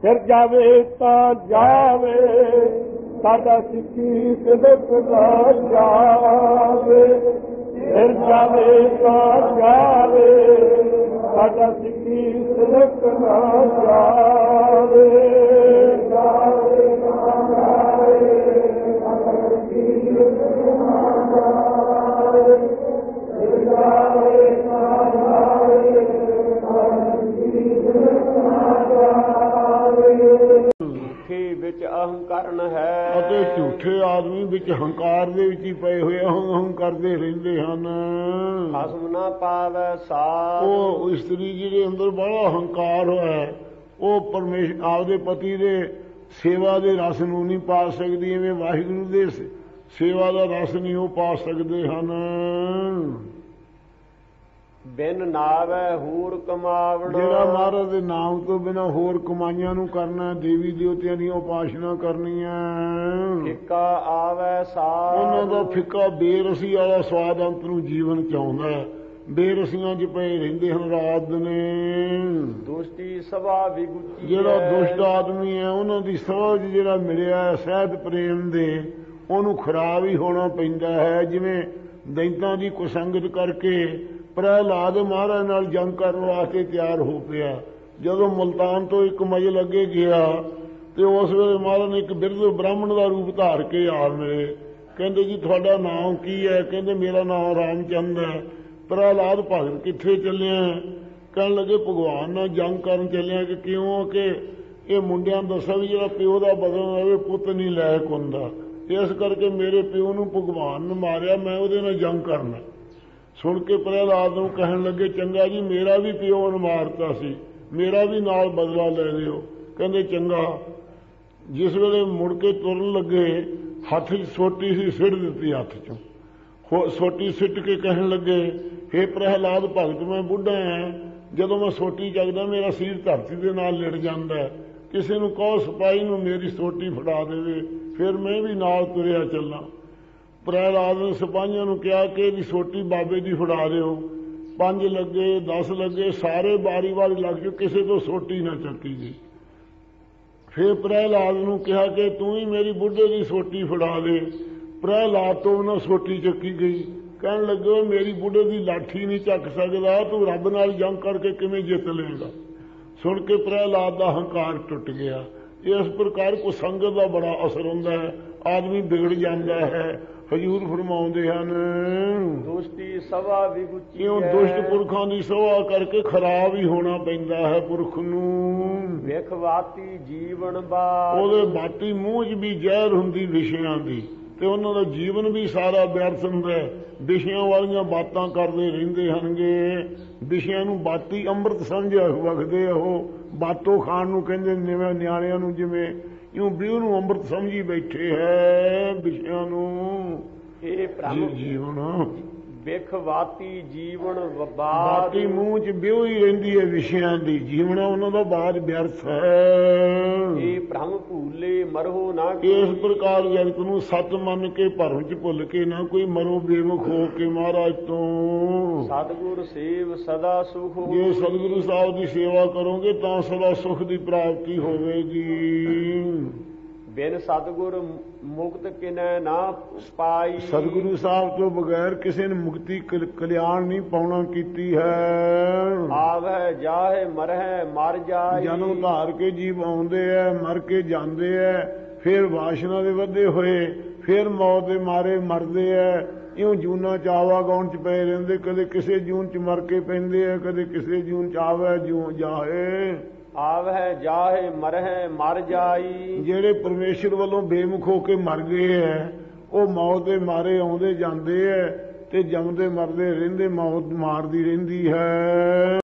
ਫਿਰ ਜਾਵੇ ਤਾਂ ਜਾਵੇ ਸਾਡਾ ਸਿੱਖੀ ਸਿਦਕ ਦਾ ਜਾਵੇ, ਫਿਰ ਜਾਵੇ ਤਾਂ ਜਾਵੇ ਸਾਡਾ ਸਿੱਖੀ ਸਿਦਕ ਦਾ ਜਾਵੇ, ਜਾਵੇ ਤਾਂ ਜਾਵੇ ਸਾਡਾ ਸਿੱਖੀ ਸਿਦਕ ਦਾ ਜਾਵੇ, ਜਾਵੇ ਤਾਂ ਜਾਵੇ ਸਾਡਾ ਸਿੱਖੀ ਸਿਦਕ ਦਾ ਜਾਵੇ। ਝੂਠੇ ਵਿੱਚ ਅਹੰਕਾਰਨ ਹੈ ਅਤੇ ਝੂਠੇ ਆਦਮੀ ਵਿੱਚ ਹੰਕਾਰ ਦੇ ਵਿੱਚ ਹੀ ਪਏ ਹੋਏ ਹੰ ਕਰਦੇ ਰਹਿੰਦੇ ਹਨ। ਖਸਮ ਨਾ ਪਾਵੈ ਸਾਧ, ਉਹ ਇਸਤਰੀ ਜਿਹਦੇ ਅੰਦਰ ਬੜਾ ਹੰਕਾਰ ਹੋਇਆ ਉਹ ਪਰਮੇਸ਼ਰ ਆਪਦੇ ਪਤੀ ਦੇ ਸੇਵਾ ਦੇ ਰਸ ਨੂੰ ਨਹੀਂ ਪਾ ਸਕਦੀ, ਐਵੇਂ ਵਾਹਿਗੁਰੂ ਦੇ ਸੇਵਾ ਦਾ ਰਸ ਨਹੀਂ ਉਹ ਪਾ ਸਕਦੇ ਹਨ। ਬਿਨ ਨਾਵੈ ਹੋਰ ਕਮਾਵਣਾ, ਜਿਹੜਾ ਮਹਾਰਾਜ ਦੇ ਨਾਮ ਤੋਂ ਬਿਨਾਂ ਹੋਰ ਕਮਾਈਆਂ ਨੂੰ ਕਰਨਾ, ਦੇਵੀ ਦੇਵਤਿਆਂ ਦੀ ਉਪਾਸਨਾ ਕਰਨੀ ਹੈ। ਫਿੱਕਾ ਆਵੈ ਸਾਧ, ਉਹਨਾਂ ਦਾ ਫਿੱਕਾ ਬੇਰਸੀ ਵਾਲਾ ਸਵਾਦ ਅੰਤ ਨੂੰ ਜੀਵਨ ਚ ਆਉਂਦਾ, ਬੇਰਸੀਆਂ 'ਚ ਪਏ ਰਹਿੰਦੇ ਹਨ ਰਾਤ ਦਿਨੇ। ਦੁਸ਼ਟੀ ਸਭਾ ਵਿਗੁਚੀ, ਜਿਹੜਾ ਦੁਸ਼ਟ ਆਦਮੀ ਹੈ ਉਹਨਾਂ ਦੀ ਸਭਾ 'ਚ ਜਿਹੜਾ ਮਿਲਿਆ ਸਹਿਤ ਪ੍ਰੇਮ ਦੇ ਉਹਨੂੰ ਖਰਾਬ ਹੀ ਹੋਣਾ ਪੈਂਦਾ ਹੈ। ਜਿਵੇਂ ਦੈਂਤਾਂ ਦੀ ਕੁਸੰਗਤ ਕਰਕੇ ਪ੍ਰਹਿਲਾਦ ਮਹਾਰਾਜ ਨਾਲ ਜੰਗ ਕਰਨ ਵਾਸਤੇ ਤਿਆਰ ਹੋ ਪਿਆ। ਜਦੋਂ ਮੁਲਤਾਨ ਤੋਂ ਇੱਕ ਮਜਲ ਅੱਗੇ ਗਿਆ ਤੇ ਉਸ ਵੇਲੇ ਮਹਾਰਾਜ ਨੇ ਇੱਕ ਬਿਰਧ ਬ੍ਰਾਹਮਣ ਦਾ ਰੂਪ ਧਾਰ ਕੇ ਆ ਮਿਲੇ। ਕਹਿੰਦੇ ਜੀ ਤੁਹਾਡਾ ਨਾਮ ਕੀ ਹੈ? ਕਹਿੰਦੇ ਮੇਰਾ ਨਾਮ ਰਾਮਚੰਦ ਹੈ। ਪ੍ਰਹਿਲਾਦ ਭਗਤ ਕਿੱਥੇ ਚੱਲਿਆ? ਕਹਿਣ ਲੱਗੇ ਭਗਵਾਨ ਨਾਲ ਜੰਗ ਕਰਨ ਚੱਲਿਆ। ਕਿ ਕਿਉਂ? ਕਿ ਇਹ ਮੁੰਡਿਆਂ ਨੂੰ ਦੱਸਿਆ ਵੀ ਜਿਹੜਾ ਪਿਓ ਦਾ ਬਦਲਾ ਲਵੇ ਪੁੱਤ ਨਹੀਂ ਲਾਇਕ ਹੁੰਦਾ, ਇਸ ਕਰਕੇ ਮੇਰੇ ਪਿਓ ਨੂੰ ਭਗਵਾਨ ਨੇ ਮਾਰਿਆ, ਮੈਂ ਉਹਦੇ ਨਾਲ ਜੰਗ ਕਰਨਾ। ਸੁਣ ਕੇ ਪ੍ਰਹਿਲਾਦ ਨੂੰ ਕਹਿਣ ਲੱਗੇ ਚੰਗਾ ਜੀ ਮੇਰਾ ਵੀ ਪਿਓ ਨੇ ਮਾਰਤਾ ਸੀ, ਮੇਰਾ ਵੀ ਨਾਲ ਬਦਲਾ ਲੈ ਲਿਓ। ਕਹਿੰਦੇ ਚੰਗਾ। ਜਿਸ ਵੇਲੇ ਮੁੜ ਕੇ ਤੁਰਨ ਲੱਗੇ ਹੱਥ 'ਚ ਸੋਟੀ ਸੀ, ਸਿੱਟ ਦਿੱਤੀ ਹੱਥ 'ਚੋਂ। ਸੋਟੀ ਸਿੱਟ ਕੇ ਕਹਿਣ ਲੱਗੇ ਹੇ ਪ੍ਰਹਿਲਾਦ ਭਗਤ ਮੈਂ ਬੁੱਢਾ ਹਾਂ, ਜਦੋਂ ਮੈਂ ਸੋਟੀ ਚੱਕਦਾ ਮੇਰਾ ਸਿਰ ਧਰਤੀ ਦੇ ਨਾਲ ਲਿੜ ਜਾਂਦਾ, ਕਿਸੇ ਨੂੰ ਕਹੋ ਸਿਪਾਹੀ ਨੂੰ ਮੇਰੀ ਸੋਟੀ ਫੜਾ ਦੇਵੇ, ਫਿਰ ਮੈਂ ਵੀ ਨਾਲ ਤੁਰਿਆ ਚੱਲਾਂ। ਪ੍ਰਹਿਲਾਦ ਨੇ ਸਿਪਾਹੀਆਂ ਨੂੰ ਕਿਹਾ ਕਿ ਇਹਦੀ ਸੋਟੀ ਬਾਬੇ ਦੀ ਫੜਾ ਦਿਓ। 5 ਲੱਗੇ 10 ਲੱਗੇ, ਸਾਰੇ ਬਾਰੀ ਵਾਰੀ ਲੱਗ ਚੁੱਕੇ, ਕਿਸੇ ਤੋਂ ਸੋਟੀ ਨਾ ਚੱਕੀ ਗਈ। ਫਿਰ ਪ੍ਰਹਿਲਾਦ ਨੂੰ ਕਿਹਾ ਕਿ ਤੂੰ ਹੀ ਮੇਰੀ ਬੁੱਢੇ ਦੀ ਸੋਟੀ ਫੜਾ ਦੇ। ਪ੍ਰਹਿਲਾਦ ਤੋਂ ਉਹਨਾਂ ਸੋਟੀ ਚੱਕੀ ਗਈ। ਕਹਿਣ ਲੱਗੇ ਮੇਰੀ ਬੁੱਢੇ ਦੀ ਲਾਠੀ ਨਹੀਂ ਚੱਕ ਸਕਦਾ, ਤੂੰ ਰੱਬ ਨਾਲ ਜੰਗ ਕਰਕੇ ਕਿਵੇਂ ਜਿੱਤ ਲਏਗਾ। ਸੁਣ ਕੇ ਪ੍ਰਹਿਲਾਦ ਦਾ ਹੰਕਾਰ ਟੁੱਟ ਗਿਆ। ਇਸ ਪ੍ਰਕਾਰ ਕੁਸੰਗਤ ਦਾ ਬੜਾ ਅਸਰ ਹੁੰਦਾ ਹੈ, ਆਦਮੀ ਵਿਗੜ ਜਾਂਦਾ ਹੈ। ਹਜ਼ੂਰ ਫਰਮਾਉਂਦੇ ਹਨ ਦੁਸ਼ਟੀ ਸਭਾ ਵਿਗੁਚੀ, ਕਿਉਂ ਦੁਸ਼ਟ ਪੁਰਖਾਂ ਦੀ ਸਭਾ ਕਰਕੇ ਖਰਾਬ ਹੀ ਹੋਣਾ ਪੈਂਦਾ ਹੈ ਪੁਰਖ ਨੂੰ। ਵੇਖ ਵਾਤੀ ਜੀਵਨ ਬਾਤ, ਉਹਦੇ ਬਾਤੀ ਮੂੰਹ 'ਚ ਵੀ ਜ਼ਹਿਰ ਹੁੰਦੀ ਵਿਸ਼ਿਆਂ ਦੀ, ਤੇ ਉਹਨਾਂ ਦਾ ਜੀਵਨ ਵੀ ਸਾਰਾ ਵਿਅਰਥ ਹੁੰਦਾ। ਵਿਸ਼ਿਆਂ ਵਾਲੀਆਂ ਬਾਤਾਂ ਕਰਦੇ ਰਹਿੰਦੇ ਹਨਗੇ। ਵਿਸ਼ਿਆਂ ਨੂੰ ਬਾਤੀ ਅੰਮ੍ਰਿਤ ਸਮਝਿਆ ਵਗਦੇ ਉਹ ਬਾਤੋਂ ਖਾਣ ਨੂੰ ਕਹਿੰਦੇ ਜਿਵੇਂ ਨਿਆਣਿਆਂ ਨੂੰ, ਜਿਵੇਂ ਇਉਂ ਬਿਊ ਨੂੰ ਅੰਮ੍ਰਿਤ ਸਮਝੀ ਬੈਠੇ ਹੈ ਵਿਸ਼ਿਆਂ ਨੂੰ। ਇਹ ਜੀਵਨ ਵੇਖ ਵਾਤੀ ਜੀਵਨ ਬਾਤੀ ਮੂੰਹ 'ਚ ਬਿਊ ਹੀ ਰਹਿੰਦੀ ਹੈ ਵਿਸ਼ਿਆਂ ਦੀ, ਜੀਵਨ ਉਹਨਾਂ ਦਾ ਬਾਅਦ ਵਿਅਰਥ ਹੈ। ਇਹ ਭ੍ਰਮ ਭੂਲੇ ਮਰੋ ਨਾ, ਇਸ ਪ੍ਰਕਾਰ ਜਗਤ ਨੂੰ ਸੱਚ ਮੰਨ ਕੇ ਭਰਮ 'ਚ ਭੁੱਲ ਕੇ ਨਾ ਕੋਈ ਮਰੋ ਬੇਮੁਖ ਹੋ ਕੇ ਮਹਾਰਾਜ ਤੋਂ। ਸਤਿਗੁਰ ਸੇਵ ਸਦਾ ਸੁਖ, ਜੇ ਸਤਿਗੁਰੂ ਸਾਹਿਬ ਦੀ ਸੇਵਾ ਕਰੋਗੇ ਤਾਂ ਸਦਾ ਸੁਖ ਦੀ ਪ੍ਰਾਪਤੀ ਹੋਵੇਗੀ। ਬਿਨ ਸਤਿਗੁਰ ਮੁਕਤ ਕਿਨੈ ਨਾ ਪਾਈ, ਸਤਿਗੁਰੂ ਸਾਹਿਬ ਤੋਂ ਬਗੈਰ ਕਿਸੇ ਨੇ ਮੁਕਤੀ ਕਲਿਆਣ ਨਹੀਂ ਪਾਉਣਾ ਕੀਤੀ ਹੈ। ਆਵੈ ਜਾਹੇ ਮਰਹਿ ਮਰ ਜਾਈ, ਜਨਮ ਧਾਰ ਕੇ ਜੀਵ ਆਉਂਦੇ ਐ, ਮਰ ਕੇ ਜਾਂਦੇ ਐ, ਫਿਰ ਵਾਸ਼ਨਾ ਦੇ ਵਧੇ ਹੋਏ ਫਿਰ ਮੌਤ ਦੇ ਮਾਰੇ ਮਰਦੇ ਐ। ਇਉਂ ਜੂਨਾਂ ਚ ਆਵਾ ਗਾਉਣ ਚ ਪਏ ਰਹਿੰਦੇ, ਕਦੇ ਕਿਸੇ ਜੂਨ ਚ ਮਰ ਕੇ ਪੈਂਦੇ ਐ, ਕਦੇ ਕਿਸੇ ਜੂਨ ਚ ਆਵੈ ਜੂਨ ਜਾਏ। ਆਵੈ ਜਾਹੇ ਮਰਹਿ ਮਰ ਜਾਈ, ਜਿਹੜੇ ਪਰਮੇਸ਼ਰ ਵੱਲੋਂ ਬੇਮੁਖ ਹੋ ਕੇ ਮਰ ਗਏ ਐ ਉਹ ਮੌਤ ਦੇ ਮਾਰੇ ਆਉਂਦੇ ਜਾਂਦੇ ਐ ਤੇ ਜੰਮਦੇ ਮਰਦੇ ਰਹਿੰਦੇ, ਮੌਤ ਮਾਰਦੀ ਰਹਿੰਦੀ ਹੈ।